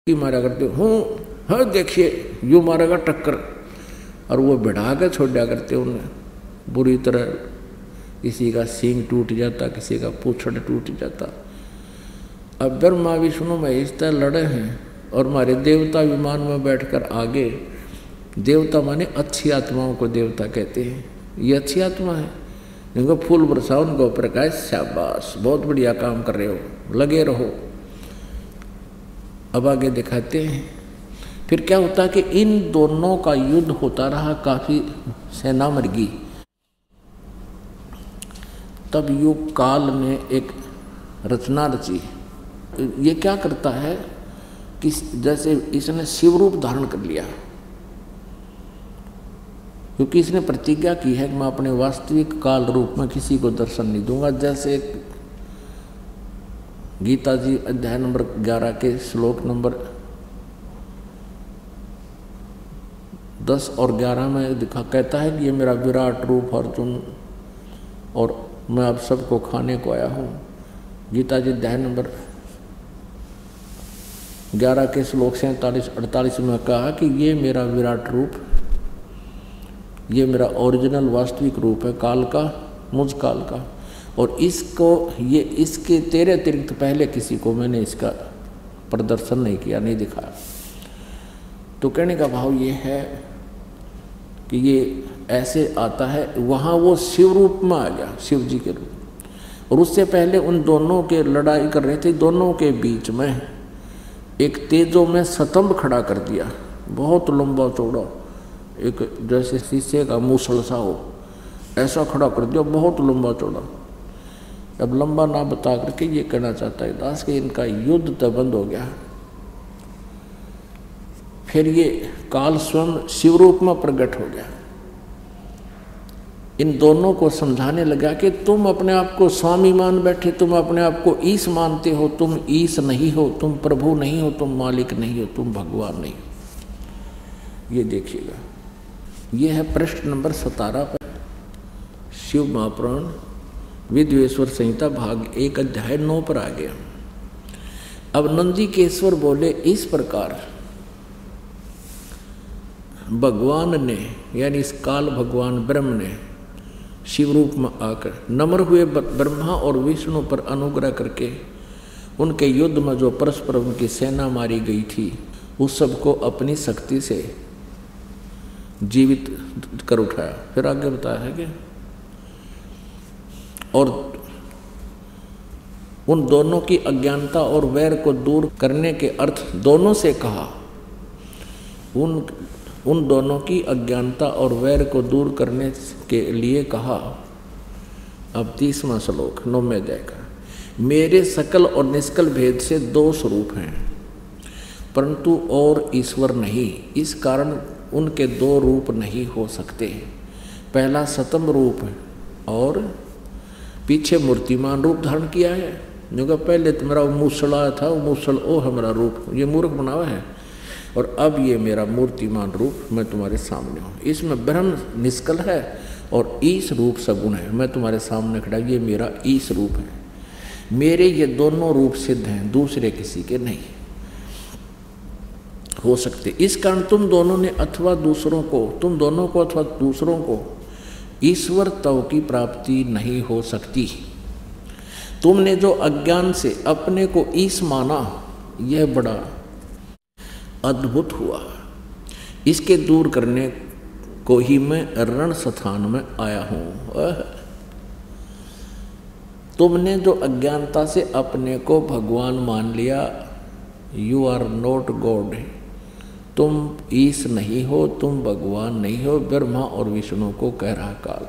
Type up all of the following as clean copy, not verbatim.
मारा करते हूँ, हाँ देखिए यूँ मारेगा टक्कर, और वो बढ़ा के छोड़ दिया करते उन्हें बुरी तरह। किसी का सींग टूट जाता, किसी का पूछड़ टूट जाता। अब ब्रह्मा विष्णु महेश तय लड़े हैं और हमारे देवता विमान में बैठकर आगे। देवता माने अच्छी आत्माओं को देवता कहते हैं। ये अच्छी आत्मा है, इनको फूल बरसाओ, उनको प्रकाश, शाबाश बहुत बढ़िया काम कर रहे हो, लगे रहो। अब आगे दिखाते हैं फिर क्या होता है कि इन दोनों का युद्ध होता रहा, काफी सेना मर गई। तब युग काल ने एक रचना रची। ये क्या करता है कि जैसे इसने शिव रूप धारण कर लिया, क्योंकि इसने प्रतिज्ञा की है कि मैं अपने वास्तविक काल रूप में किसी को दर्शन नहीं दूंगा। जैसे गीता जी अध्याय नंबर 11 के श्लोक नंबर 10 और 11 में दिखा कहता है कि ये मेरा विराट रूप अर्जुन, और मैं अब सबको खाने को आया हूँ। गीता जी अध्याय नंबर 11 के श्लोक 47-48 में कहा कि ये मेरा विराट रूप, ये मेरा ओरिजिनल वास्तविक रूप है काल का, मुझ काल का, और इसको ये इसके तेरे अतिरिक्त पहले किसी को मैंने इसका प्रदर्शन नहीं किया, नहीं दिखाया। तो कहने का भाव ये है कि ये ऐसे आता है, वहाँ वो शिव रूप में आ गया, शिव जी के रूप। और उससे पहले उन दोनों के लड़ाई कर रहे थे, दोनों के बीच में एक तेजो में स्तंभ खड़ा कर दिया, बहुत लंबा चौड़ा, एक जैसे शीशे का मूसल सा हो, ऐसा खड़ा कर दिया, बहुत लंबा चौड़ा। अब लंबा ना बता करके ये कहना चाहता है दास कि इनका युद्ध तो बंद हो गया। फिर ये काल स्वयं शिव रूप में प्रकट हो गया, इन दोनों को समझाने लगा कि तुम अपने आप को स्वामी मान बैठे, तुम अपने आप को ईश मानते हो, तुम ईश नहीं हो, तुम प्रभु नहीं हो, तुम मालिक नहीं हो, तुम भगवान नहीं हो। ये देखिएगा, ये है पृष्ठ नंबर 17 पर शिव महापुराण विद्वेश्वर संहिता भाग 1 अध्याय 9 पर आ गया। अब नंदिकेश्वर बोले इस प्रकार भगवान ने, यानी इस काल भगवान ब्रह्म ने शिव रूप में आकर नम्र हुए ब्रह्मा और विष्णु पर अनुग्रह करके उनके युद्ध में जो परस्पर उनकी सेना मारी गई थी उस सबको अपनी शक्ति से जीवित कर उठाया। फिर आगे बताया है कि और उन दोनों की अज्ञानता और वैर को दूर करने के अर्थ दोनों से कहा, उन दोनों की अज्ञानता और वैर को दूर करने के लिए कहा। अब 30वां श्लोक 9वें अध्याय का, मेरे सकल और निष्कल भेद से 2 स्वरूप हैं परंतु और ईश्वर नहीं, इस कारण उनके 2 रूप नहीं हो सकते। पहला सतम रूप और पीछे मूर्तिमान रूप धारण किया है। जो पहले तो मेरा मूसल आया था, वो मूसल ओ हमारा रूप, ये मूर्ख बना हुआ है, और अब ये मेरा मूर्तिमान रूप मैं तुम्हारे सामने हूँ। इसमें ब्रह्म निष्कल है और ईश रूप सगुण है, मैं तुम्हारे सामने खड़ा, ये मेरा ईश रूप है। मेरे ये दोनों रूप सिद्ध हैं, दूसरे किसी के नहीं हो सकते। इस कारण तुम दोनों ने अथवा दूसरों को ईश्वर तव की प्राप्ति नहीं हो सकती। तुमने जो अज्ञान से अपने को ईश माना, यह बड़ा अद्भुत हुआ। इसके दूर करने को ही मैं रण स्थान में आया हूँ। तुमने जो अज्ञानता से अपने को भगवान मान लिया, यू आर नॉट गॉड, तुम ईश नहीं हो, तुम भगवान नहीं हो, ब्रह्मा और विष्णु को कह रहा काल।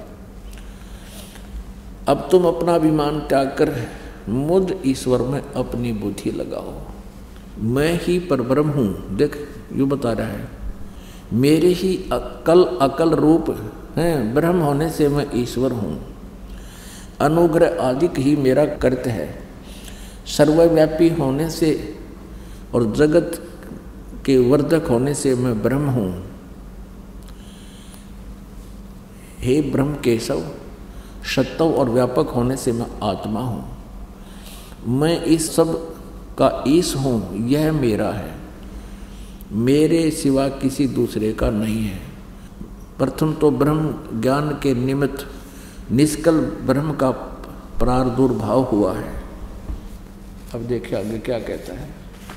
अब तुम अपना अभिमान त्याग कर मुझ ईश्वर में अपनी बुद्धि लगाओ। मैं ही परब्रह्म हूँ। देख यूँ बता रहा है, मेरे ही अकल रूप हैं, ब्रह्म होने से मैं ईश्वर हूँ। अनुग्रह आदि ही मेरा कर्तव्य है। सर्वव्यापी होने से और जगत के वर्धक होने से मैं ब्रह्म हूँ। हे ब्रह्म केशव, सत्व और व्यापक होने से मैं आत्मा हूँ। मैं इस सब का ईश हूँ, यह मेरा है। मेरे सिवा किसी दूसरे का नहीं है। प्रथम तो ब्रह्म ज्ञान के निमित्त निष्कल ब्रह्म का प्रादुर्भाव हुआ है। अब देखिए आगे क्या कहता है।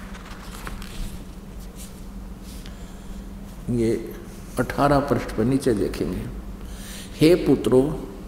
ये 18 पृष्ठ पर नीचे देखेंगे। हे पुत्रों,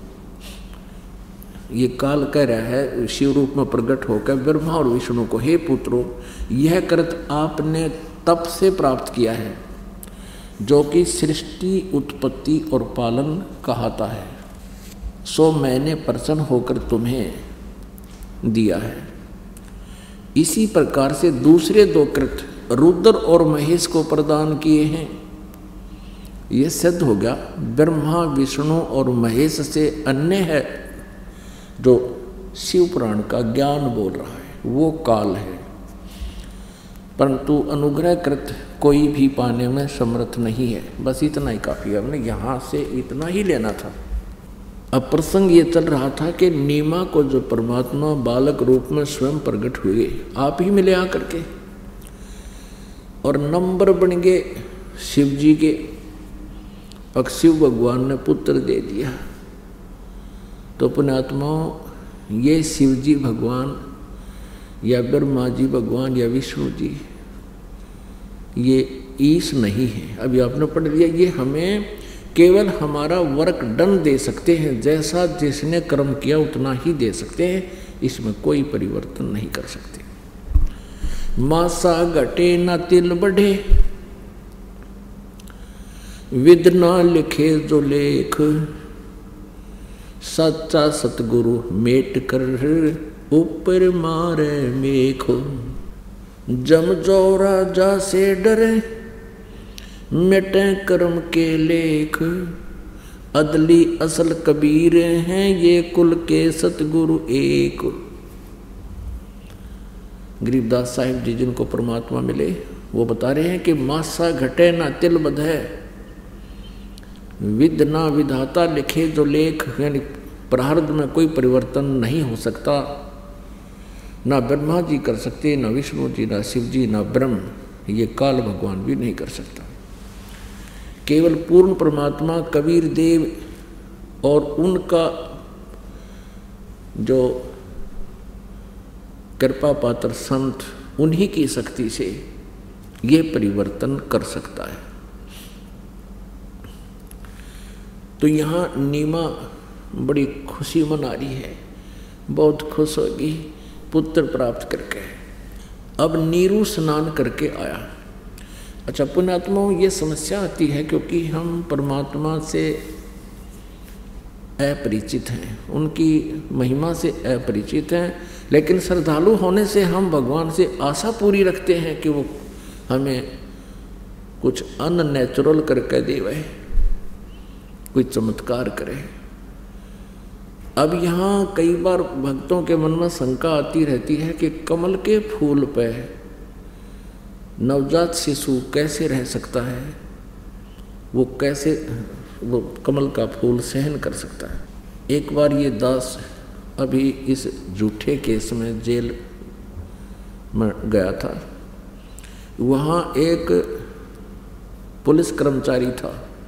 ये काल कह रहा है शिव रूप में प्रकट होकर ब्रह्मा और विष्णु को, हे पुत्रों, यह कृत आपने तप से प्राप्त किया है जो कि सृष्टि, उत्पत्ति और पालन कहता है, सो मैंने प्रसन्न होकर तुम्हें दिया है। इसी प्रकार से दूसरे दो कृत रुद्र और महेश को प्रदान किए हैं। यह सिद्ध हो गया ब्रह्मा, विष्णु और महेश से अन्य है जो शिव पुराण का ज्ञान बोल रहा है, वो काल है, परंतु अनुग्रह कृत कोई भी पाने में समर्थ नहीं है। बस इतना ही काफी है, हमने यहाँ से इतना ही लेना था। अब प्रसंग ये चल रहा था कि नीमा को जो परमात्मा बालक रूप में स्वयं प्रकट हुए आप ही मिले आकर के, और नंबर बन गए शिव जी के, और शिव भगवान ने पुत्र दे दिया। तो पुण्यात्माओं, ये शिव जी भगवान या ब्रह्मा जी भगवान या विष्णु जी, ये ईश नहीं है। अभी आपने पढ़ लिया, ये हमें केवल हमारा वर्क डन दे सकते हैं, जैसा जिसने कर्म किया उतना ही दे सकते हैं, इसमें कोई परिवर्तन नहीं कर सकते। मासा घटे न तिल बढ़े, विद ना लिखे जो लेख, सच्चा सतगुरु मेट कर ऊपर मारे मेखो। जम जो राजा से डरे, मिटे कर्म के लेख, अदली असल कबीर हैं ये कुल के सतगुरु एक। गरीबदास साहिब जी जिनको परमात्मा मिले वो बता रहे हैं कि मासा घटे ना तिल बधे, विद ना विधाता लिखे जो लेख, यानी प्रारब्ध में कोई परिवर्तन नहीं हो सकता। ना ब्रह्मा जी कर सकते, ना विष्णु जी, ना शिव जी, ना ब्रह्म, ये काल भगवान भी नहीं कर सकता। केवल पूर्ण परमात्मा कबीर देव और उनका जो कृपा पात्र संत, उन्हीं की शक्ति से ये परिवर्तन कर सकता है। तो यहाँ नीमा बड़ी खुशी मना रही है, बहुत खुश होगी पुत्र प्राप्त करके। अब नीरू स्नान करके आया। अच्छा पुण्यात्माओं, ये समस्या आती है क्योंकि हम परमात्मा से अपरिचित हैं, उनकी महिमा से अपरिचित हैं, लेकिन श्रद्धालु होने से हम भगवान से आशा पूरी रखते हैं कि वो हमें कुछ अननेचुरल करके देवे, कोई चमत्कार करे। अब यहाँ कई बार भक्तों के मन में शंका आती रहती है कि कमल के फूल पे नवजात शिशु कैसे रह सकता है, वो कैसे वो कमल का फूल सहन कर सकता है। एक बार ये दास अभी इस झूठे केस में जेल में गया था, वहाँ एक पुलिस कर्मचारी था,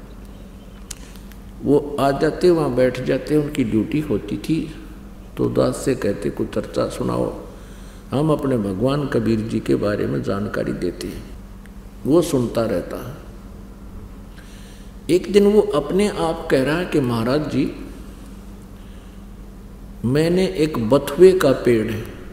वो आ जाते वहाँ बैठ जाते, उनकी ड्यूटी होती थी। तो दास से कहते कुछ चर्चा सुनाओ, हम अपने भगवान कबीर जी के बारे में जानकारी देते हैं। वो सुनता रहता। एक दिन वो अपने आप कह रहा है कि महाराज जी, मैंने एक बथुए का पेड़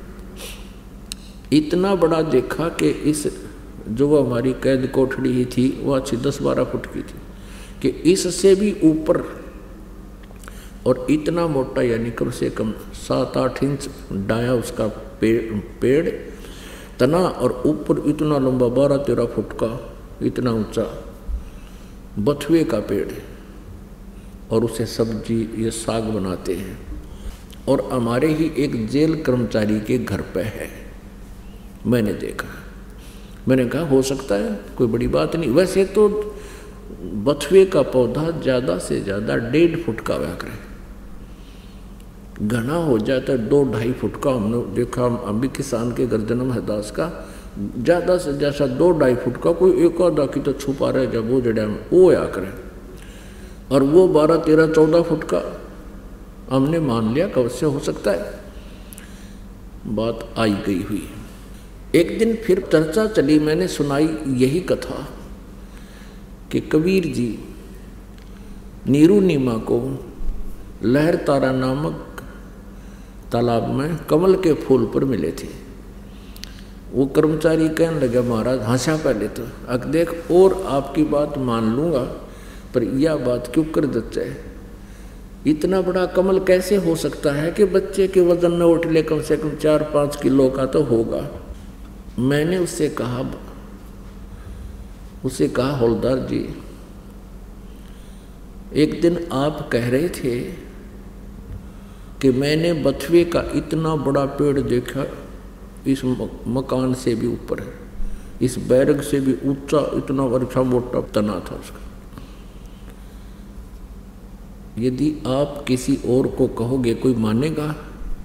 इतना बड़ा देखा कि इस जो हमारी कैद कोठड़ी ही थी वो अच्छी 10-12 फुट की थी, कि इससे भी ऊपर और इतना मोटा, यानी कम से कम 7-8 इंच डाया उसका पेड़ तना, और ऊपर इतना लंबा 12-13 फुट का इतना ऊंचा बथुए का पेड़ है, और उसे सब्जी ये साग बनाते हैं, और हमारे ही एक जेल कर्मचारी के घर पे है। मैंने देखा, मैंने कहा हो सकता है, कोई बड़ी बात नहीं। वैसे तो बथुए का पौधा ज़्यादा से ज़्यादा 1.5 फुट का हुआ करे, घना हो जाता है 2-2.5 फुट का। हमने देखा, हम भी किसान के घर जन्म है दास का, ज़्यादा से ज़्यादा 2-2.5 फुट का, कोई एक आधा की तो छुपा रह गया वो जड़ा में, वो आया करे। और वो 12, 13, 14 फुट का हमने मान लिया कब से हो सकता है। बात आई गई हुई। एक दिन फिर चर्चा चली, मैंने सुनाई यही कथा कि कबीर जी नीरू नीमा को लहर तारा नामक तालाब में कमल के फूल पर मिले थे। वो कर्मचारी कहने लगा, महाराज हंसा पहले तो, अक देख और आपकी बात मान लूँगा पर यह बात क्यों कर देते है, इतना बड़ा कमल कैसे हो सकता है कि बच्चे के वजन में उठ ले, कम से कम 4-5 किलो का तो होगा। मैंने उससे कहा हौलदार जी, एक दिन आप कह रहे थे कि मैंने बथुए का इतना बड़ा पेड़ देखा, इस मकान से भी ऊपर है, इस बैरग से भी ऊंचा, इतना अच्छा मोटा तना था उसका। यदि आप किसी और को कहोगे कोई मानेगा?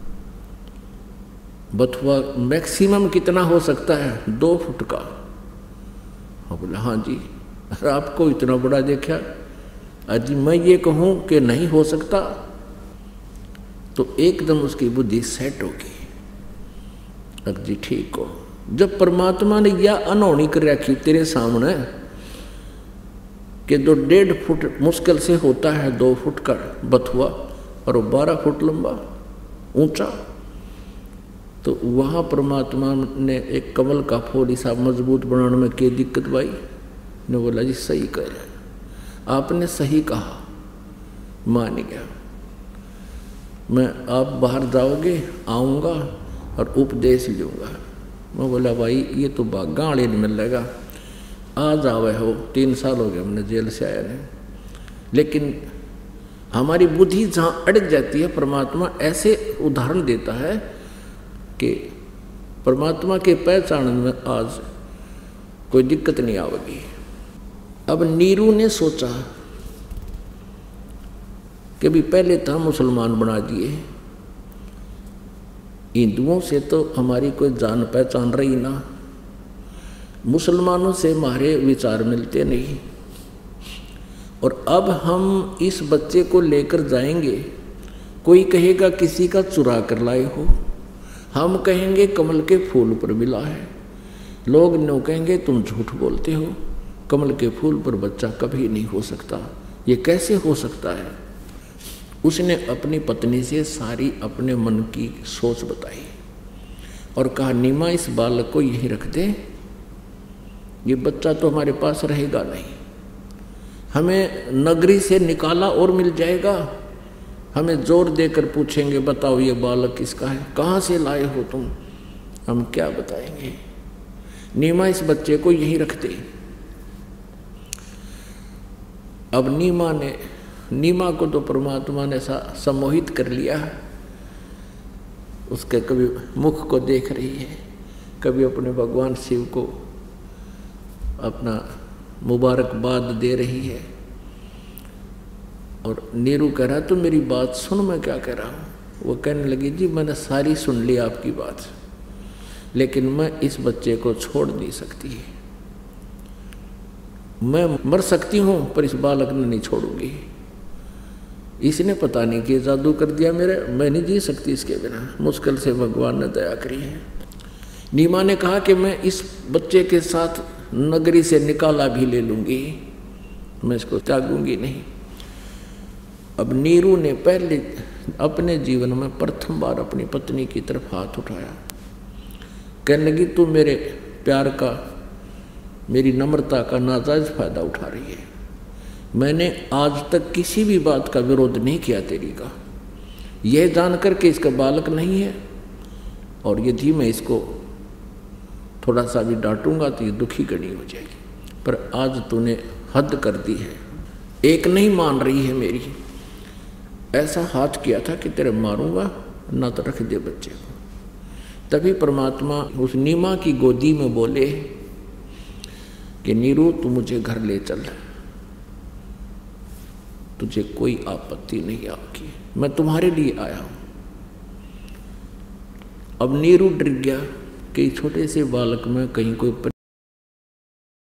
बथुआ मैक्सिमम कितना हो सकता है? 2 फुट का। हाँ बोला, हाँ जी। अरे आपको इतना बड़ा देखा, अजी मैं ये कहूँ कि नहीं हो सकता तो एकदम उसकी बुद्धि सेट होगी। अब जी ठीक हो। जब परमात्मा ने यह अनहोनी कर रखी तेरे सामने कि जो 1.5 फुट मुश्किल से होता है 2 फुट का बथुआ और 12 फुट लंबा ऊंचा, तो वहाँ परमात्मा ने एक कमल का फूल ऐसा मजबूत बनाने में क्या दिक्कत भाई? ने बोला जी सही कह रहे, आपने सही कहा, मान गया। मैं आप बाहर जाओगे, आऊँगा और उपदेश लूँगा। मैं बोला भाई ये तो बागा आड़े नहीं मिलेगा, आज आवे हो, 3 साल हो गए हमने जेल से आया नहीं। लेकिन हमारी बुद्धि जहाँ अड़क जाती है, परमात्मा ऐसे उदाहरण देता है कि परमात्मा के पहचान में आज कोई दिक्कत नहीं आवेगी। अब नीरू ने सोचा कि भी पहले तो हम मुसलमान बना दिए, हिंदुओं से तो हमारी कोई जान पहचान रही ना, मुसलमानों से हमारे विचार मिलते नहीं, और अब हम इस बच्चे को लेकर जाएंगे, कोई कहेगा किसी का चुरा कर लाए हो, हम कहेंगे कमल के फूल पर मिला है, लोग नो कहेंगे तुम झूठ बोलते हो, कमल के फूल पर बच्चा कभी नहीं हो सकता, ये कैसे हो सकता है? उसने अपनी पत्नी से सारी अपने मन की सोच बताई और कहा नीमा इस बालक को यहीं रख दे, ये बच्चा तो हमारे पास रहेगा नहीं, हमें नगरी से निकाला और मिल जाएगा, हमें जोर देकर पूछेंगे बताओ ये बालक किसका है, कहाँ से लाए हो तुम, हम क्या बताएंगे? नीमा इस बच्चे को यहीं रख दे। अब नीमा को तो परमात्मा ने सम्मोहित कर लिया, उसके कभी मुख को देख रही है, कभी अपने भगवान शिव को अपना मुबारकबाद दे रही है। और नीरू कह रहा तो मेरी बात सुन, मैं क्या कह रहा हूँ? वो कहने लगी जी मैंने सारी सुन ली आपकी बात, लेकिन मैं इस बच्चे को छोड़ नहीं सकती, मैं मर सकती हूँ पर इस बालक ने नहीं छोड़ूंगी, इसने पता नहीं कि जादू कर दिया मेरे, मैं नहीं जी सकती इसके बिना, मुश्किल से भगवान ने दया करी है। नीमा ने कहा कि मैं इस बच्चे के साथ नगरी से निकाला भी ले लूँगी, मैं इसको त्यागूंगी नहीं। अब नीरू ने पहले अपने जीवन में प्रथम बार अपनी पत्नी की तरफ हाथ उठाया, कहने लगी तू मेरे प्यार का, मेरी नम्रता का नाजायज फायदा उठा रही है, मैंने आज तक किसी भी बात का विरोध नहीं किया तेरी का, यह जानकर के इसका बालक नहीं है, और यदि मैं इसको थोड़ा सा भी डांटूंगा तो ये दुखी गणी हो जाएगी, पर आज तूने हद कर दी है, एक नहीं मान रही है मेरी, ऐसा हाथ किया था कि तेरे मारूंगा ना तो रख दे बच्चे को। तभी परमात्मा उस नीमा की गोदी में बोले कि नीरू तू मुझे घर ले चल, तुझे कोई आपत्ति नहीं आएगी, मैं तुम्हारे लिए आया हूं। अब नीरू डर गया कि छोटे से बालक में कहीं कोई